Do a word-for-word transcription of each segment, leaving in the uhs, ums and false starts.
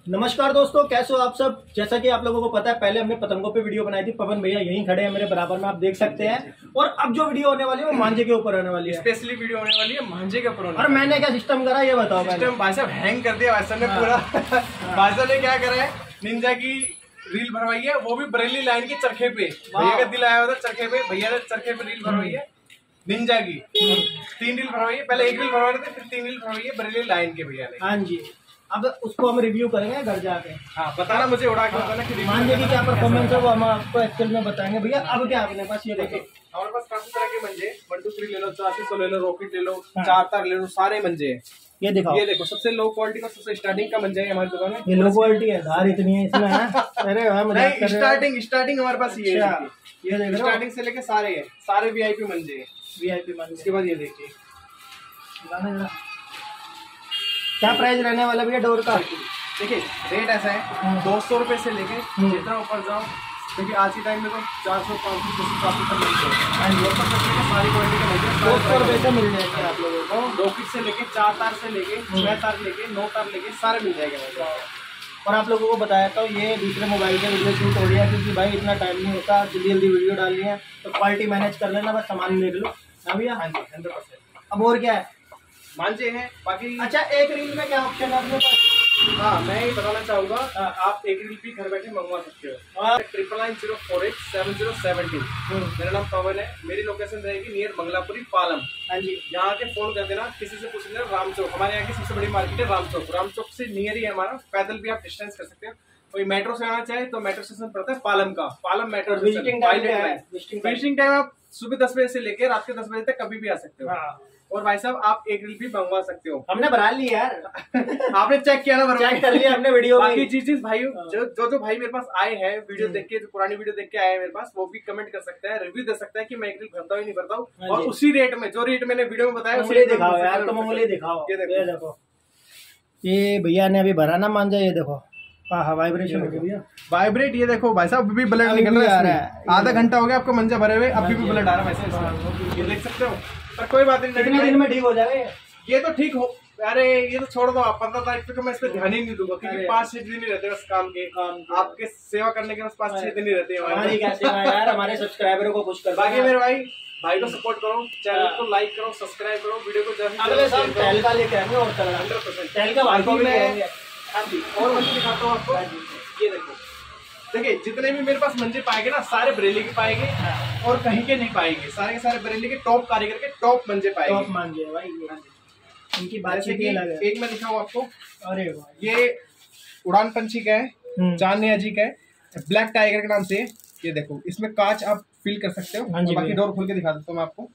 नमस्कार दोस्तों, कैसे हो आप सब। जैसा कि आप लोगों को पता है, पहले हमने पतंगों पे वीडियो बनाई थी। पवन भैया यहीं खड़े हैं मेरे बराबर में, आप देख सकते हैं। और अब जो वीडियो होने वाली है वो मांझे के ऊपर होने वाली है। स्पेशली वीडियो होने वाली है मांझे के ऊपर। और मैंने क्या सिस्टम करा ये बताओ। सिस्टम भाई साहब हैंग कर दिया भाई साहब ने पूरा। भाई साहब ने क्या करा है, निंजा की रील भरवाई है, वो भी बरेली लाइन के चरखे पे। भैया का दिल आया हुआ था चरखे पे, भैया ने चरखे पे रील भरवाई है निंजा की। तीन रील भरवाई है, पहले एक रील भरवा रहे थे, फिर तीन रील भरवाई है बरेली लाइन के भैया ने। हाँ जी, अब उसको हम रिव्यू करेंगे घर जाके। हाँ बताना मुझे उड़ा के बताना कि मांझे की क्या परफॉर्मेंस है वो हम आपको एक्चुअल में बताएंगे। भैया अब क्या अपने पास ये देखो, हमारे पास काफी तरह के मंजे, वन टू थ्री ले लो, चार सौ ले लो, रॉकेट ले लो, चार तार ले लो, सारे मंजे हैं। ये दिखाओ, ये देखो सबसे लो क्वालिटी का सबसे स्टार्टिंग का मंजा है हमारी दुकान में। ये लो क्वालिटी है, धार इतनी है इसमें है। अरे वाह, मजाक कर रहे हो। स्टार्टिंग स्टार्टिंग हमारे पास ये है, ये देख स्टार्टिंग से लेके सारे हैं, सारे वीआईपी मंजे हैं, वीआईपी मंजे। उसके बाद ये देखिए क्या प्राइस रहने वाला भैया डोर का। देखिए रेट ऐसा है, दो सौ रुपए से लेके जितना ऊपर जाओ, क्योंकि आज के टाइम में तो चार सौ पाँच सौ दो सौ काफी तक मिलते हैं। सारी क्वालिटी के मिलते हैं, दो सौ रुपए से मिल जाएंगे आप लोगों को। रॉकेट से लेके चार तार से लेके छह तार लेके नौ तार लेके सारे मिल जाएंगे। और आप लोगों को बताया था ये दूसरे मोबाइल से वीडियो शूट हो रही है, क्योंकि भाई इतना टाइम नहीं होता, जल्दी जल्दी वीडियो डालनी है तो क्वालिटी मैनेज कर लेना, बस सामान देख लो। हाँ भैया, हाँ जी हंड्रेड परसेंट। अब और क्या है, मांझे हैं बाकी। अच्छा एक रील में क्या ऑप्शन है अपने पास। हाँ मैं ये बताना चाहूंगा, आप एक रील भी घर बैठे मंगवा सकते हो। Triple nine zero four eight seven zero seventeen. मेरा नाम पवन है, मेरी लोकेशन रहेगी नियर मंगलापुरी पालम। हाँ जी, यहाँ के फोन कर देना, किसी से पूछ लेना राम चौक, हमारे यहाँ की सबसे बड़ी मार्केट है राम चौक। राम चौक से नियर ही है हमारा, पैदल भी आप डिस्टेंस कर सकते हो। कोई मेट्रो से आना चाहे तो मेट्रो स्टेशन पड़ता है पालम का, Palam metro station. Visiting time आप सुबह दस बजे से लेकर रात के दस बजे तक कभी भी आ सकते हो। और भाई साहब आप एक रील भी मंगवा सकते हो। हमने भरा ली यार। आपने चेक किया ना, चेक कर लिया हमने वीडियो। बाकी चीज चीज भाई जो जो जो भाई मेरे पास आए हैं वीडियो देख के, जो पुरानी वीडियो देख के आए हैं मेरे पास, वो भी कमेंट कर सकता है, रिव्यू दे सकता है कि मैं एक रील भरता हूँ नहीं भरता हूँ। और उसी रेट में जो रेट मैंने वीडियो में बताया उसी दिखाओ यार, तुम उंगली दिखाओ। ये देखो, ये भैया ने अभी भरा ना मांझा, ये देखो वाइब्रेशन वाइब्रेट। ये देखो भाई साहब अभी ब्लड निकल रहा है, आधा घंटा हो गया आपको मंजा भरे हुए, अभी भी ब्लड आ रहा है वैसे, ये देख सकते हो। पर कोई बात नहीं, कितने दिन में ठीक हो जाएगा ये तो ठीक हो। अरे ये तो छोड़ दो आप, पंद्रह तारीख तक मैं इस पर ध्यान ही नहीं दूंगा, क्योंकि पाँच छह दिन ही रहते हैं बस काम के, आपके सेवा करने के बस पाँच छह दिन ही रहते हैं हमारी क्या सेवा यार, हमारे सब्सक्राइबरों को खुश कर। बाकी मेरे भाई भाई को सपोर्ट करो, चैनल को लाइक करो, सब्सक्राइब करो, वीडियो को अगले साल तहलका लेके आएंगे और हंड्रेड परसेंट तहलका भाई को भी लेंगे। हाँ जी, और मंजे दिखाता हूँ आपको। ये देखो, देखिए जितने भी मेरे पास मंजे पाएंगे ना, सारे बरेली के पाएंगे और कहीं के नहीं पाएंगे, सारे के सारे बरेली के टॉप कारीगर के टॉप मंजे पाएंगे। टॉप मंजे भाई, इनकी बात जैसे कि एक मैं दिखाऊं आपको। अरे वाह, ये उड़ान पंछी का है, चांदनिया जी का है, ब्लैक टाइगर के नाम से। ये देखो इसमें कांच आप फील कर सकते हो। हाँ बाकी डोर खोल के दिखा देता हूँ मैं आपको,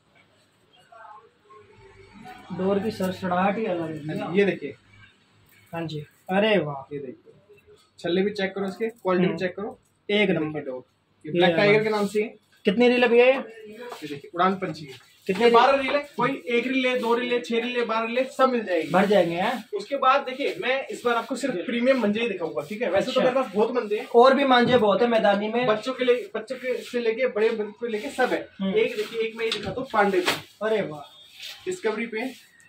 डोर की सड़सड़ाहट ही अलग है। ये देखिए, हाँ जी, अरे वाह, ये देखिए छल्ले भी चेक करो, इसके क्वालिटी भी चेक करो, एक नंबर डोर। ये ब्लैक टाइगर के नाम से है। कितनी रील है ये? ये देखिए उड़ान पंछी कितने? बारह रील है, कोई एक रील ले, दो रील ले, छह रील ले, बारह रील सब मिल जाएगी, भर जाएंगे हैं। उसके बाद देखिए मैं इस बार आपको सिर्फ प्रीमियम मंजे ही दिखाऊंगा, ठीक है। वैसे तो मेरे पास बहुत मंजे हैं, और भी मांझे बहुत है मैदानी में, बच्चों के लिए, बच्चों के से लेके बड़े को लेके सब है। एक देखिए, एक मैं ये दिखाता हूँ पांडे पे। अरे वाह, डिस्कवरी पे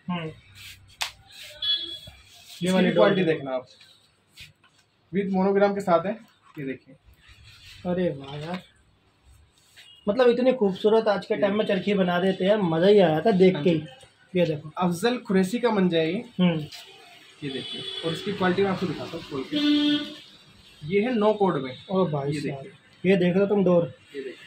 ये वाली क्वालिटी देखना आप, विद मोनोग्राम के साथ है। ये देखिए, अरे वाह यार, मतलब इतनी खूबसूरत आज के टाइम में चरखी बना देते हैं, मजा ही आया था देख के ही। ये देखो अफजल कुरैशी का मंजा है ये। हम्म, ये देखिए, और इसकी क्वालिटी मैं आपको दिखाता हूँ खोल के। ये है नो कोड में। ओ भाई ये देखिए, ये देख रहे हो तुम डोर। ये देखिए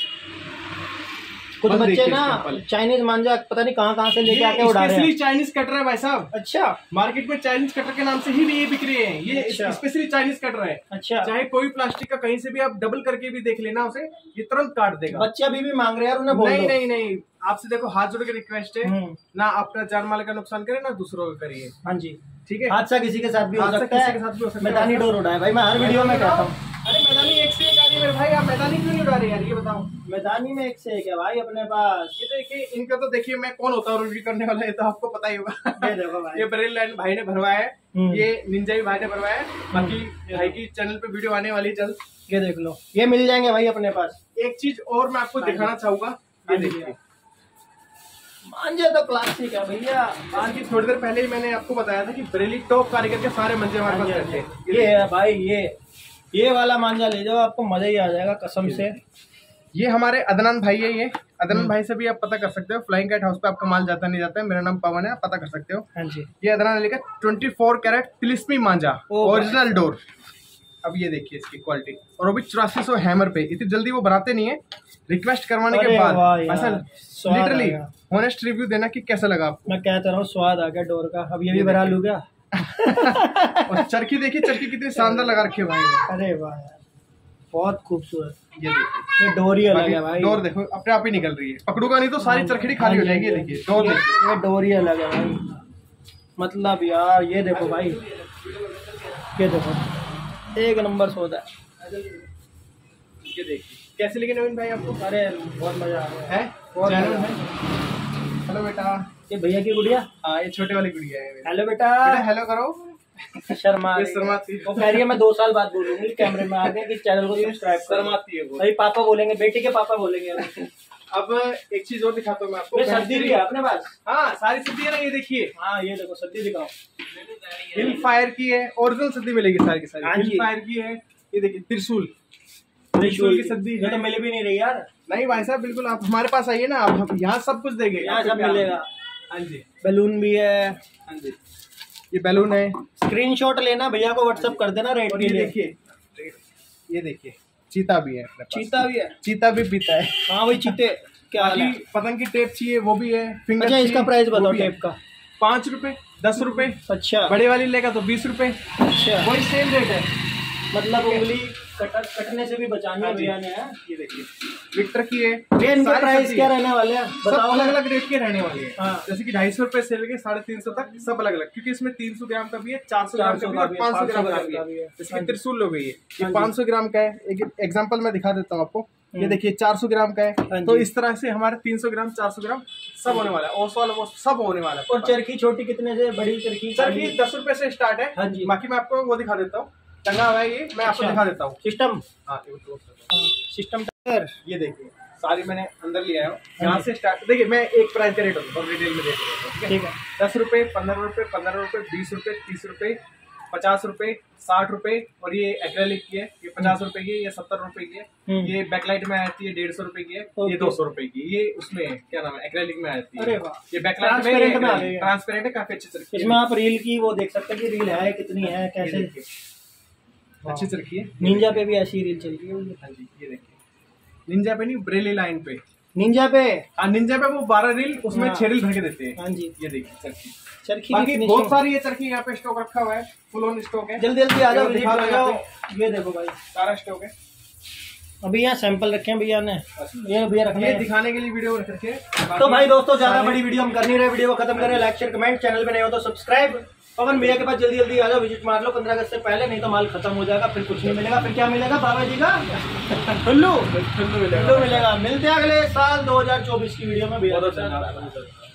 कुछ बच्चे ना चाइनीज मांझा पता नहीं कहाँ कहाँ से लेके आके उड़ा रहे हैं। चाइनीज कटर है भाई साहब। अच्छा, मार्केट में चाइनीज कटर के नाम से ही ये बिक रहे हैं, ये स्पेशली चाइनीज कटर है। अच्छा, चाहे कोई प्लास्टिक का कहीं से भी आप डबल करके भी देख लेना उसे, ये तुरंत काट देगा। बच्चे अभी भी मांग रहे हैं, उन्हें बोल नहीं नहीं नहीं, आपसे देखो हाथ जोड़ के रिक्वेस्ट है, ना आपका जान माल का नुकसान करे ना दूसरों का करिए। हाँ जी, ठीक है। हादसा किसी के साथ भी हो सकता है, किसी के साथ भी हो सकता है। मैदानी डोर उड़ाए भाई, मैं हर वीडियो में कहता हूँ। अरे मैदानी एक से एक आ रही है मेरे भाई, आप मैदानी क्यों नहीं उड़ा रहे यार, ये बताओ। मैदानी में एक से एक है भाई अपने पास। ये देखिए, इनका तो देखिए मैं कौन होता हूँ रिव्यू करने वाला, ये तो आपको पता ही होगा। ये देखो भाई, ये बरेली लाइन भाई ने भरवाया है, ये निंजा भी भाई ने भरवाया है। बाकी भाई की चैनल पे वीडियो आने वाली जल्द, ये देख लो, ये मिल जाएंगे भाई अपने पास। एक चीज और मैं आपको दिखाना चाहूंगा, ये देखिए मांझे तो क्लासिक है भैया। आज की थोड़ी देर पहले ही मैंने आपको बताया था कि बरेली टॉप कारीगर के सारे मंजे हमारे पास रहते हैं। ये है भाई, ये ये वाला मांझा ले जाओ, आपको मजा ही आ जाएगा कसम से। ये हमारे अदनान भाई है, ये अदनान भाई से भी आप पता कर सकते हो। फ्लाइंग कैट हाउस पे आपका माल जाता नहीं जाता है। मेरा नाम पवन है, आप पता कर सकते हो। हाँ जी, ये अदनान अली का चौबीस कैरेट तिलिस्मी मांझा ओरिजिनल डोर। अब ये देखिए इसकी क्वालिटी, और वो भी चौरासी सौ हैमर पे। इतनी जल्दी वो बनाते नहीं है, रिक्वेस्ट करवाने के बाद ऐसा लिटरली ऑनेस्ट रिव्यू देना कि कैसा लगा आपको। मैं कहता रहा हूँ स्वाद आ गया डोर का। अब ये भी बना लूँ क्या? और चरखी देखिए, चरखी कितनी शानदार लगा रखी है भाई ने। अरे वाह यार, बहुत खूबसूरत। ये देखिए, ये डोर ही अलग है भाई। डोर देखो अपने आप ही निकल रही है, पकड़ूंगा नहीं तो सारी चरखी खाली हो जाएगी। ये देखिए डोर, ये डोर ही अलग है भाई। मतलब यार ये देखो भाई, ये देखो एक नंबर सौदा है। ये देखिए कैसे लगे नवीन भाई आपको? अरे बहुत मजा आ रहा है। बहुत हेलो बेटा, ये भैया की गुड़िया। हाँ ये छोटे वाली गुड़िया है। हेलो बेटा, बेटा हेलो करो। शर्मा ये शर्माती है। वो कह रही है मैं दो साल बाद बोलूंगी कैमरे में आके कि चैनल को सब्सक्राइब करो। शर्माती है वो। भाई पापा बोलेंगे, बेटी के पापा बोलेंगे। अब एक चीज और दिखाता हूँ मैं आपको। सद्दी भी है अपने पास। हाँ सारी सद्दी है ना, ये देखिए। हाँ ये देखो सद्दी दिखाओ। हिल फायर की है, ओरिजिनल सद्दी मिलेगी सारी की सारी। हाँ हिल जी। फायर की है। ये देखिए त्रिशूल, त्रिशूल की सद्दी ये तो मिल भी नहीं रही यार। नहीं भाई साहब बिल्कुल, आप हमारे पास आइए ना, आप यहाँ सब कुछ देंगे। यहाँ सब मिलेगा। हाँ जी, बैलून भी है। हाँ जी, ये बैलून है। स्क्रीनशॉट लेना, भैया को व्हाट्सएप कर देना रेट और के ये लिए। देखिए, ये देखिए चीता भी है अपने पास। चीता भी है। चीता भी पीता है। हाँ वही चीते। क्या हाल है? बाकी पतंग की टेप चाहिए वो भी है। फिंगर अच्छा इसका चाहिए, प्राइस वो बताओ भी है। टेप का। पाँच रुपए, दस रुपए। अच्छा बड़े वाली लेगा तो बीस रुपए। अच्छा, वही सेम रेट है। मतलब उंगली कट, कटने से भी बचानी है भैया ने। ये देखिए विक्टर की है। ये इनके प्राइस क्या रहने वाले हैं बताओ? अलग अलग रेट के रहने वाले हैं। हाँ। जैसे कि ढाई सौ रुपए से लेके साढ़े तीन सौ तक सब अलग अलग, क्योंकि इसमें तीन सौ ग्राम का भी है, चार सौ ग्राम का भी है और पाँच सौ ग्राम का भी है। इसकी त्रिशूल हो गई है, ये पाँच सौ ग्राम का है। एक एग्जाम्पल मैं दिखा देता हूँ आपको। ये देखिए चार सौ ग्राम का है। तो इस तरह से हमारे तीन सौ ग्राम, चार सौ ग्राम सब होने वाला है। ओस वाला वो सब होने वाला है। और चरखी छोटी कितने से, बड़ी चरखी? चरखी दस रुपए से स्टार्ट है। हाँ जी। बाकी मैं आपको वो दिखा देता हूँ, टंगा हुआ है ये, मैं आपको अच्छा। दिखा देता हूँ सिस्टम। हाँ सिस्टम। ये देखिए सारी मैंने अंदर ले आया हूँ। यहाँ से स्टार्ट देखिए, मैं एक प्राइस का रेट होता हूँ, रिटेल में देख रहा हूँ। ठीक है। दस रुपए, पंद्रह रुपए, पंद्रह रुपए, बीस रुपए, तीस रुपए, पचास रुपए, साठ रुपए। और ये एक्रेलिक की है, ये पचास रुपए की है, ये सत्तर रुपए की है। ये बैकलाइट में आती है, डेढ़ सौ रुपए की है। ये दो सौ रुपए की, ये उसमें क्या नाम है एक्रेलिक में आती है। अरे वाह, ये बैकलाइट में ट्रांसपेरेंट है, काफी अच्छी चरखी है। इसमें आप रील की वो देख सकते हैं कि रील है कितनी है, कैसे अच्छी चरखी है। निंजा पे भी ऐसी रील चल रही है। हाँ जी, ये देखिए निंजा पे नहीं, ब्रेली लाइन पे। निंजा पे हाँ निंजा पे वो बारह रील, उसमें हाँ। छह रील भर के देते हैं। हाँ जी, ये देखिए चरखी। चरखी बाकी की बहुत finishing। सारी ये चरखी यहाँ पे स्टॉक रखा हुआ है, फुल ऑन स्टॉक है। जल्दी जल्दी आ जाओ, ये विजिट दिखा दो कर यहाँ जाओ। ये देखो भाई सारा स्टॉक है। अभी यहाँ सैंपल रखे हैं भैया ने, ये भैया रखने ये हैं। दिखाने के लिए वीडियो रख रखे हैं। तो भाई दोस्तों ज्यादा बड़ी वीडियो हम कर नहीं रहे, वीडियो को खत्म करें। लाइक शेयर कमेंट, चैनल पे नहीं हो तो सब्सक्राइब। पवन भैया के पास जल्दी जल्दी आ जाओ, विजिट मार लो पंद्रह अगस्त से पहले, नहीं तो माल खत्म हो जाएगा, फिर कुछ नहीं मिलेगा। फिर क्या मिलेगा बाबा जी का? ठुल्लू। ठुल्लू मिलेगा। मिलते हैं अगले साल दो हजार चौबीस की वीडियो में भैया।